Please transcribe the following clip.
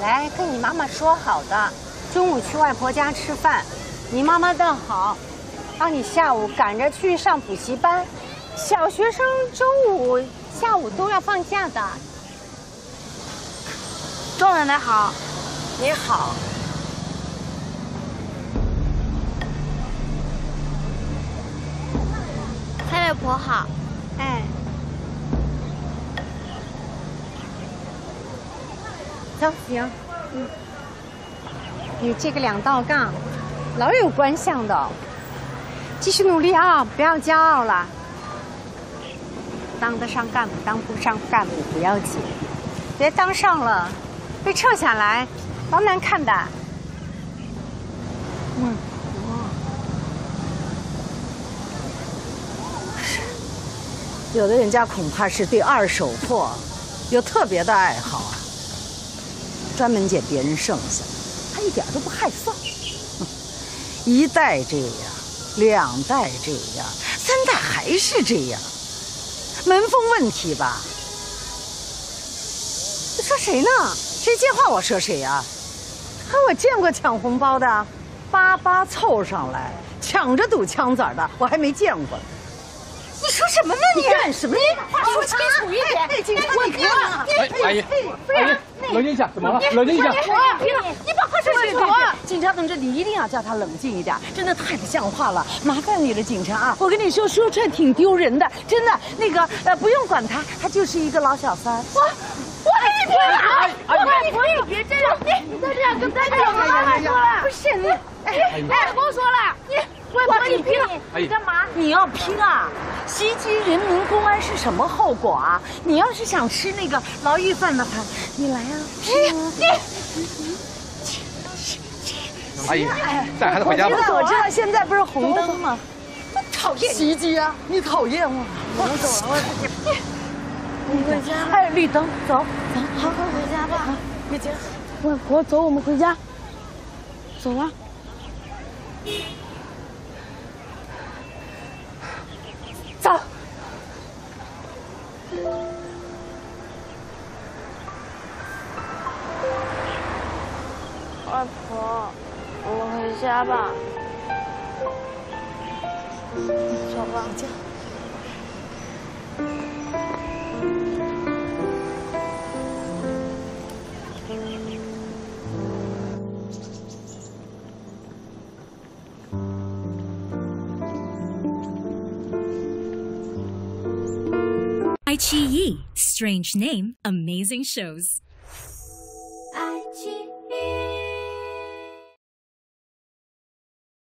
来跟你妈妈说好的，中午去外婆家吃饭。你妈妈倒好，让你下午赶着去上补习班。小学生周五下午都要放假的。 周奶奶好。 你好。 蔡外婆好。 哎。 走，行，与这个2道杠老有关相的，继续努力啊，不要骄傲了。当得上干部，当不上干部不要紧，别当上了被撤下来，老难看的。 有的人家恐怕是对二手货有特别的爱好啊。 专门捡别人剩下，他一点都不害臊。1代这样，2代这样，3代还是这样，门风问题吧？你说谁呢？谁接话我说谁呀？我见过抢红包的，88凑上来抢着赌枪子的，我还没见过。 你说什么呢你？干什么？你话说清楚一点！警察，你干嘛？ 阿姨，冷静一下，怎么了？冷静一下！ 你把话说清楚！警察同志，你一定要叫他冷静一点，真的太不像话了！麻烦你了，警察啊！我跟你说，说出来挺丢人的，真的。那个不用管他，他就是一个老小三。我跟你拼了！我跟你拼！你别这样！你再这样跟他讲，我妈妈说了，不是你， 不说了，我跟你拼！你干嘛？ 你要拼啊！ 袭击人民公安是什么后果啊？你要是想吃那个牢狱饭的话，你来啊！ 阿姨，带孩子回家吧。 我知道现在不是红灯吗？讨厌袭击啊！你讨厌我。我走了，我回家。哎，绿灯，走走，好，回家吧。回家。外婆，走，我们回家。走了。 走。 外婆，我们回家吧。走吧。回家。 iQIYI, strange name, amazing shows.